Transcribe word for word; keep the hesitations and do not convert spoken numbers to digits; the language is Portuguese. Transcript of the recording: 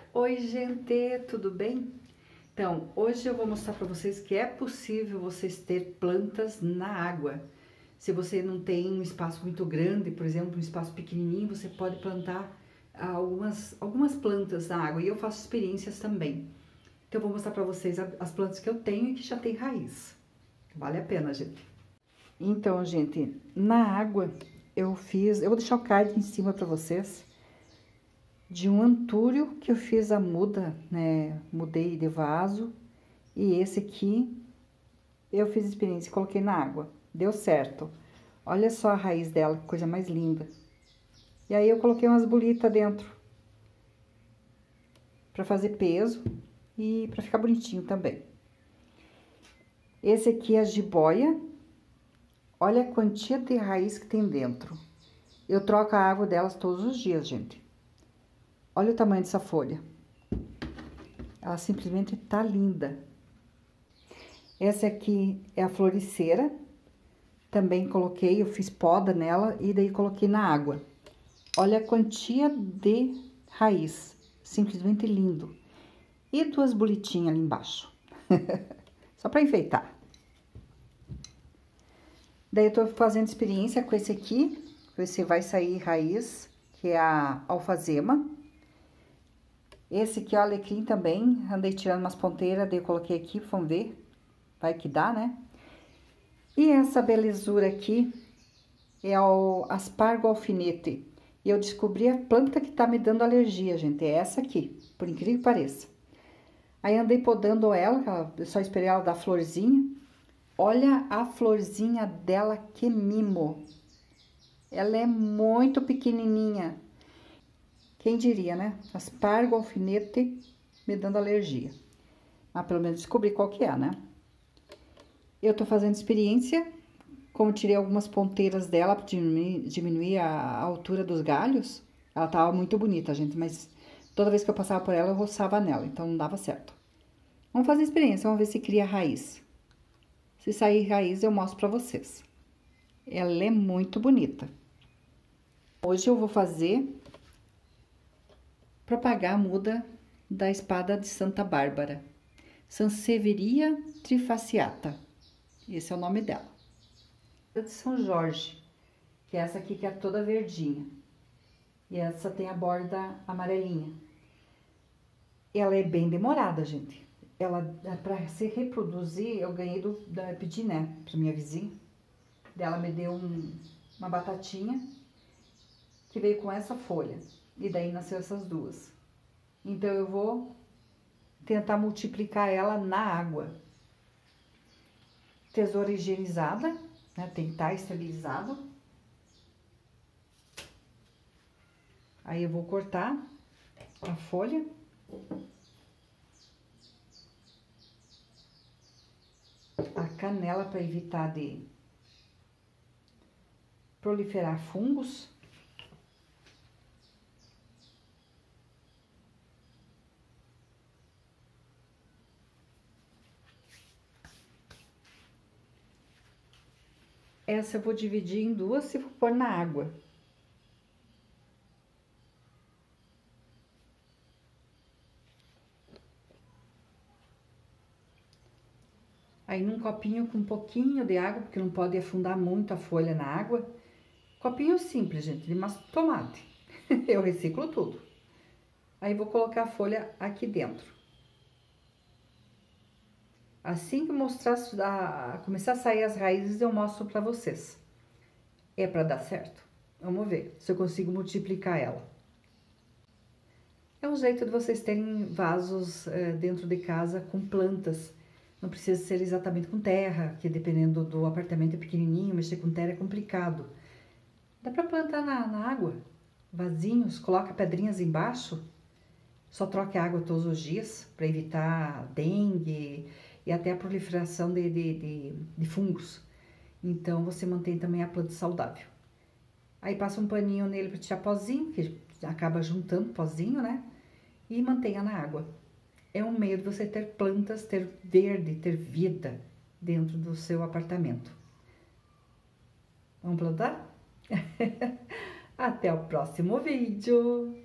Oi, gente, tudo bem? Então, hoje eu vou mostrar para vocês que é possível vocês ter plantas na água. Se você não tem um espaço muito grande, por exemplo, um espaço pequenininho, você pode plantar algumas, algumas plantas na água. E eu faço experiências também. Então, eu vou mostrar para vocês as plantas que eu tenho e que já tem raiz. Vale a pena, gente. Então, gente, na água eu fiz... Eu vou deixar o card em cima para vocês. De um antúrio que eu fiz a muda, né, mudei de vaso, e esse aqui eu fiz experiência e coloquei na água, deu certo. Olha só a raiz dela, que coisa mais linda. E aí eu coloquei umas bolitas dentro, pra fazer peso e pra ficar bonitinho também. Esse aqui é a jiboia, olha a quantia de raiz que tem dentro. Eu troco a água delas todos os dias, gente. Olha o tamanho dessa folha. Ela simplesmente tá linda. Essa aqui é a floriceira. Também coloquei, eu fiz poda nela e daí coloquei na água. Olha a quantia de raiz. Simplesmente lindo. E duas bolitinhas ali embaixo. Só pra enfeitar. Daí eu tô fazendo experiência com esse aqui. Ver se vai sair raiz, que é a alfazema. Esse aqui é o alecrim também, andei tirando umas ponteiras, daí eu coloquei aqui, vamos ver, vai que dá, né? E essa belezura aqui é o aspargo alfinete. E eu descobri a planta que tá me dando alergia, gente, é essa aqui, por incrível que pareça. Aí andei podando ela, eu só esperei ela dar florzinha. Olha a florzinha dela, que mimo! Ela é muito pequenininha. Quem diria, né? Aspargo alfinete me dando alergia. Mas pelo menos descobri qual que é, né? Eu tô fazendo experiência, como tirei algumas ponteiras dela para diminuir, diminuir a altura dos galhos. Ela tava muito bonita, gente, mas toda vez que eu passava por ela, eu roçava nela, então não dava certo. Vamos fazer experiência, vamos ver se cria raiz. Se sair raiz, eu mostro pra vocês. Ela é muito bonita. Hoje eu vou fazer... propagar a muda da espada de Santa Bárbara. Sansevieria trifasciata. Esse é o nome dela. A de São Jorge, que é essa aqui que é toda verdinha. E essa tem a borda amarelinha. Ela é bem demorada, gente. Ela, para se reproduzir, eu ganhei do, da, pedi, né, pra minha vizinha. Ela me deu um, uma batatinha que veio com essa folha. E daí nasceu essas duas. Então, eu vou tentar multiplicar ela na água. Tesoura higienizada, né? Tem que estar esterilizado. Aí, eu vou cortar a folha. A canela para evitar de proliferar fungos. Essa eu vou dividir em duas e vou pôr na água. Aí, num copinho com um pouquinho de água, porque não pode afundar muito a folha na água. Copinho simples, gente, de tomate. Eu reciclo tudo. Aí, vou colocar a folha aqui dentro. Assim que mostrar, a, começar a sair as raízes, eu mostro pra vocês. É pra dar certo? Vamos ver se eu consigo multiplicar ela. É um jeito de vocês terem vasos é, dentro de casa com plantas. Não precisa ser exatamente com terra, que dependendo do apartamento é pequenininho, mexer com terra é complicado. Dá pra plantar na, na água, vasinhos, coloca pedrinhas embaixo. Só troque a água todos os dias para evitar dengue e até a proliferação de, de, de, de fungos. Então, você mantém também a planta saudável. Aí, passa um paninho nele para tirar pozinho, que acaba juntando pozinho, né? E mantenha na água. É um meio de você ter plantas, ter verde, ter vida dentro do seu apartamento. Vamos plantar? Até o próximo vídeo!